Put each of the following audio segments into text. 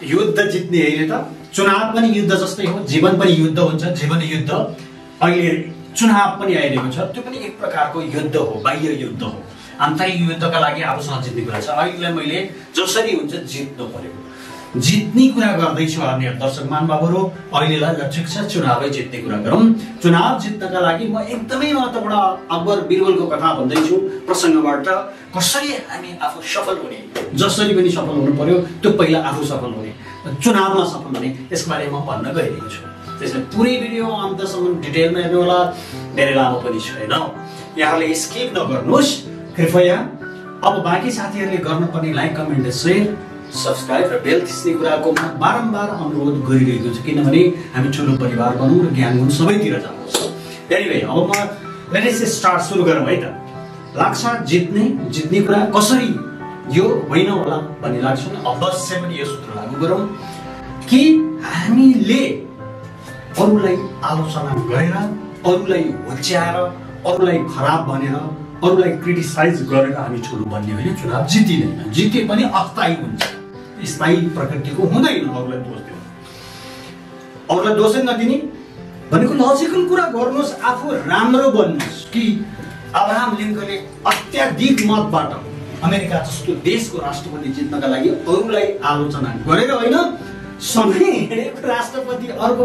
युद्ध जित्ने होइन त चुनाव पनि युद्ध जस्तै हो जीवन पनि युद्ध हुन्छ जीवन युद्ध अहिले चुनाव पनि आइरहेको छ त्यो पनि एक प्रकारको युद्ध हो बाह्य युद्ध हो आन्तरिक युद्धका लागि आफूसँग जित्ने कुरा छ अहिले मैले जसरी हुन्छ जित्नु पर्यो जित्ने कुरा गर्दैछु आदरणीय दर्शक महानुभावहरू अहिलेलाई ठिक छ चुनावै जित्ने कुरा गरौँ चुनाव जित्नका लागि म एकदमै महत्त्वपूर्ण अकबर बिरबलको कथा भन्दैछु प्रसङ्गबाट कसरी हामी आफू सफल हुने जसरी पनि सफल हुनु पर्यो त्यो पहिला आफू सफल हुने चुनावमा सफल हुने यसको बारेमा भन्न गइरहेको छु त्यसैले पुरै भिडियो अन्तसम्म डिटेलमा हेर्नु होला धेरै लामो पनि छैन यहाँले स्किप नगर्नुहोस् कृपया अब बाँकी साथीहरूले गर्नुपर्ने लाइक कमेन्ट सेयर सब्सक्राइब र बेल थिच्ने कुराको म बारम्बार अनुरोध गरिरहेको छु किनभने हामी ठुलो परिवार बनौँ र ज्ञान गुण सबैतिर जानुहोस् एनिवे अब म लेट्स स्टार्ट सुरु गरौँ है त लाग्छ जित्ने कुरा कसरी यो होइन होला भन्ने लाग्छ अवश्य पनि यो सूत्र लागू गरौँ कि हामीले अरूलाई आलोचना गरेर अरूलाई होच्याएर अरूलाई खराब भनेर अरूलाई क्रिटिसाइज गरेर हामी ठुलो बन्ने होइन चुनाव जितिँदैन जिते पनि अस्थायी हुन्छ स्थायी प्रकृतिको हुँदैन अरूलाई दोष दिनु अरूलाई दोषै नदिने भनेको लजिकल कुरा गर्नुहोस् आफू राम्रो बन्नुहोस् कि अब्राहम लिङ्कनले अत्याधिक मतबाट अमेरिका जस्तो देशको राष्ट्रपति जित्नका लागि अरूलाई आलोचना गरेर होइन सँगै हिँडेको राष्ट्रपति अर्को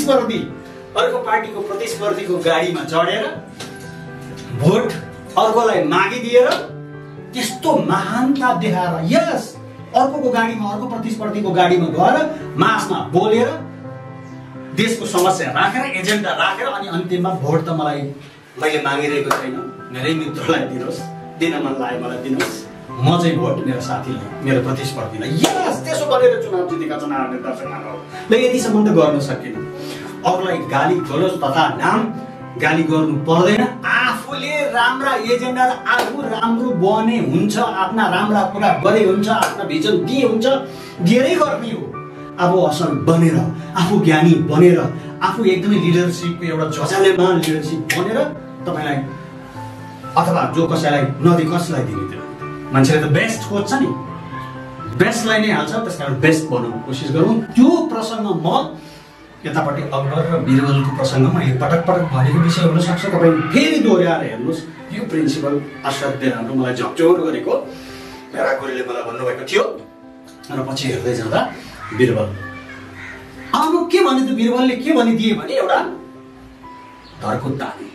पार्टीको प्रतिस्पर्धीको गाडीमा चढेर भोट अर्कोलाई मागिदिएर त्यस्तो महानता देखाएर यस अर्कोको गाडीमा अर्को प्रतिस्पर्धीको गाडीमा गएर मासमा बोलेर देशको समस्या राखेर एजेन्डा राखेर अनि अन्तिममा भोट त मैले मागिरहेको छैन मेरै मित्रलाई दिनुहोस् दिन मन लाग्यो मलाई दिनुहोस् म चाहिँ भोट मेरो साथीलाई मेरो प्रतिस्पर्धीलाई यस त्यसो गरेर चुनाव जितेका छन् आदरणीय दर्शक महानुभावहरू यतिसम्म त गर्न सकिएन अरूलाई गाली गलोच तथा नाम गाली गर्नु पर्दैन आफूले राम्रा एजेन्डा आफू राम्रो बने हुन्छ आफ्ना राम्रा कुरा गरे हुन्छ आफ्ना भिजन दिए हुन्छ धेरै गर्ने हो आफू असल बनेर आफू ज्ञानी बनेर आफू एकदमै लिडरसिपको एउटा झजालेमान लिडरसिप बनेर तपाईलाई अथवा जो कसैलाई नदी कसलाई दिने त्यो मान्छेले त बेस्ट खोज्छ नि बेस्टलाई नै हाल्छ त्यसकारण बेस्ट बनाउन कोसिस गरौँ त्यो प्रसङ्ग म यतापट्टि अकबर र बिरबलको प्रसङ्ग मैले पटक भनेको विषय हुन सक्छ तपाईँ फेरि दोहोऱ्याएर हेर्नुहोस् यो प्रिन्सिपल असाध्यै राम्रो मलाई झकझोर गरेको मेरा गुरुले मलाई भन्नुभएको थियो र पछि हेर्दै जाँदा बिरबल अब के भने त बिरबलले के भनिदिए भने एउटा धर्को ताने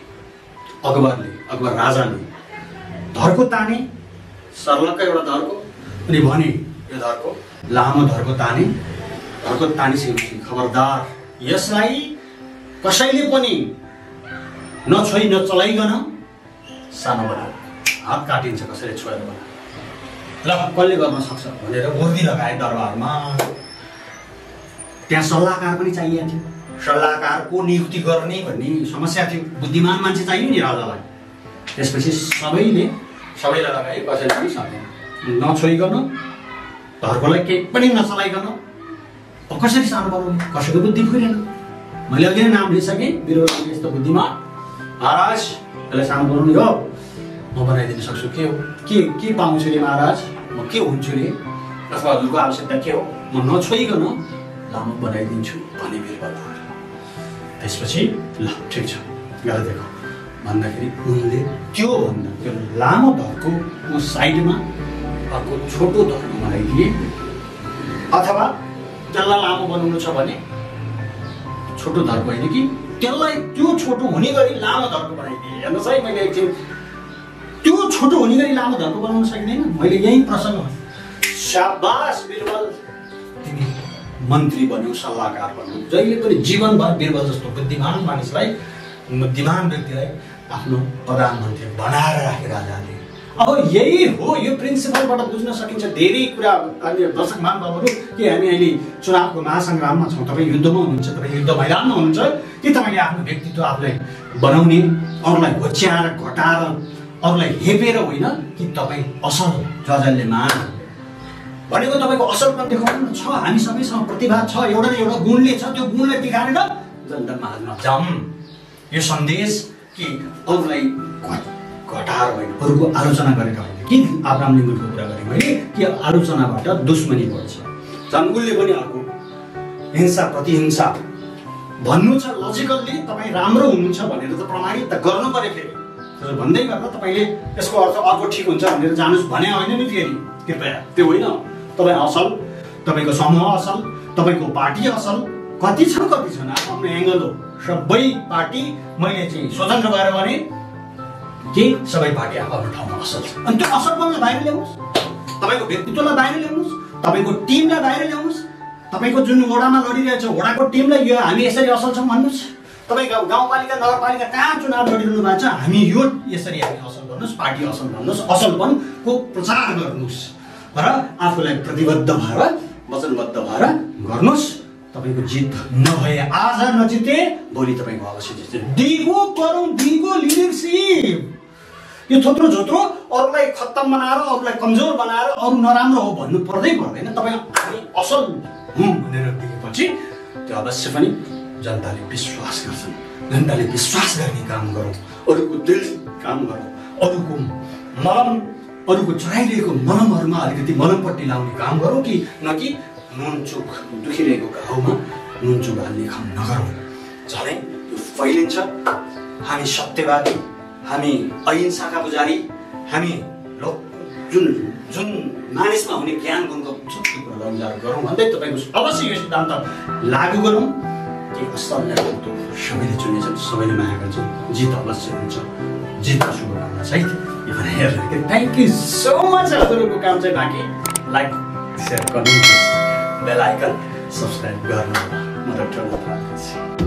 अकबर राजाले धर्को ताने सर्लक्क एउटा धर्को अनि भने यो धर्को लामो धर्को तानिसकेपछि खबरदार यसलाई कसैले पनि नछोइ नचलाइकन सानो बनाऊ हात काटिन्छ कसैले छोएर बनाऊ ल कसले गर्न सक्छ भनेर गोर्दी लगाए दरबारमा त्यहाँ सल्लाहकार पनि चाहिएको थियो सल्लाहकारको नियुक्ति गर्ने भन्ने समस्या थियो बुद्धिमान मान्छे चाहियो नि राजालाई त्यसपछि सबैलाई लगाए कसैले पनि सकेन नछोइकन धर्कोलाई केही पनि नचलाइकन कसरी सानो बनाउने कसैको बुद्धि फुलेन मैले अघि नै नाम लिइसकेँ बिरबल यस्तो बुद्धिमान महाराज यसलाई सानो बनाउने हो म बनाइदिन सक्छु के पाउँछु रे महाराज म के हुन्छु रे अथवा हजुरको आवश्यकता के हो म नछोइकन लामो बनाइदिन्छु भने बिरबल त्यसपछि ल ठिक छ गएर देखो भन्दाखेरि उनले त्यो लामो धर्को साइडमा अर्को छोटो धर्को बनाइदिए अथवा त्यसलाई लामो बनाउनु छ भने छोटो धर्को होइन कि त्यसलाई त्यो छोटो हुने गरी लामो धर्को बनाइदिए हेर्नुहोस् है मैले एकछिन त्यो छोटो हुने गरी लामो धर्को बनाउन सकिँदैन मैले यही प्रसङ्ग शाबास बिरबल तिमी मन्त्री बन्यौ सल्लाहकार बन्यौ जहिले पनि जीवनभर बिरबल जस्तो बुद्धिमान मानिसलाई बुद्धिमान व्यक्तिलाई आफ्नो प्रधानमन्त्री बनाएर राखे राजाले अब यही हो यो प्रिन्सिपलबाट बुझ्न सकिन्छ धेरै कुरा दर्शक महानुभावहरू कि हामी अहिले चुनावको महासङ्ग्राममा छौँ तपाईँ युद्धमा हुनुहुन्छ तपाईँ युद्ध मैदानमा हुनुहुन्छ कि तपाईँले आफ्नो व्यक्तित्व आफूलाई बनाउने अरूलाई होच्याएर घटाएर अरूलाई हेपेर होइन कि तपाईँ असल जजल्यमान भनेको तपाईँको असलपन देखाउनु छ हामी सबैसँग प्रतिभा छ एउटा न एउटा गुणले छ त्यो गुणलाई देखाएर जनतामा हाल्न जाऊँ यो सन्देश कि अरूलाई घटाएर होइन अरूको आलोचना गरेका होइन कि अब्राहम लिङ्कनको कुरा गरेँ मैले कि आलोचनाबाट दुश्मनी बढ्छ झन् उसले पनि अर्को हिंसा प्रतिहिंसा भन्नु छ लजिकल्ली तपाईँ राम्रो हुनुहुन्छ भनेर त प्रमाणित त गर्नु पर्यो फेरि भन्दै गर्दा तपाईँले यसको अर्थ अर्को ठिक हुन्छ भनेर जानुहोस् भने होइन नि फेरि कृपया त्यो होइन तपाईँ असल तपाईँको समूह असल तपाईँको पार्टी असल कति छन् आफ्नो एङ्गल हो सबै पार्टी मैले चाहिँ स्वतन्त्र भएर भने कि सबै पार्टी आफ्नो ठाउँमा असल छ अनि त्यो असलपनलाई बाहिर ल्याउनुहोस् तपाईँको व्यक्तित्वलाई बाहिर ल्याउनुहोस् तपाईँको टिमलाई बाहिर ल्याउनुहोस् तपाईँको जुन वडामा लडिरहेछ वडाको टिमलाई यो हामी यसरी असल छौँ भन्नुहोस् तपाईँ गाउँपालिका नगरपालिका कहाँ चुनाव लडिरहनु भएको छ हामी यो यसरी हामी असल गर्नुहोस् पार्टी असल भन्नुहोस् असलपनको प्रचार गर्नुहोस् र आफूलाई प्रतिबद्ध भएर वचनबद्ध भएर गर्नुहोस् तपाईको जित नभए आज नजिते भोलि तपाईको अवश्य जित्छ दिगो लिडरसिप यो थोत्रो झोत्रो अरूलाई खत्तम बनाएर अरूलाई कमजोर बनाएर अरू नराम्रो हो भन्नु पर्दैन तपाईँ हामी असल हौँ भनेर दिएपछि त्यो अवश्य पनि जनताले विश्वास गर्छन् जनताले विश्वास गर्ने काम गरौँ अरूको दिल काम गरौँ अरूको चढाइरहेको मलमहरूमा अलिकति मलमपट्टि लाउने काम गरौँ कि न कि नुनचुक दुखिरहेको घाउमा नुनचुक हाल्ने काम नगरौँ झनै यो फैलिन्छ हामी सत्यवादी हामी अहिंसाका पुजारी हामी जुन मानिसमा हुने ज्ञान गुणको सबै कुरालाई उजागर गरौँ भन्दै तपाईँको अवश्य यो सिद्धान्त लागू गरौँ कि असल नेतृत्व सबैले चुनेछन् सबैले माया गर्छन् जित अवश्य हुन्छ जितको शुभकामना सहित यो भनेर थ्याङ्क यू सो मच हजुरहरूको काम चाहिँ बाँकी लाइक सेयर गर्नु बेल आइकन सब्सक्राइब गर्नु म डाक्टर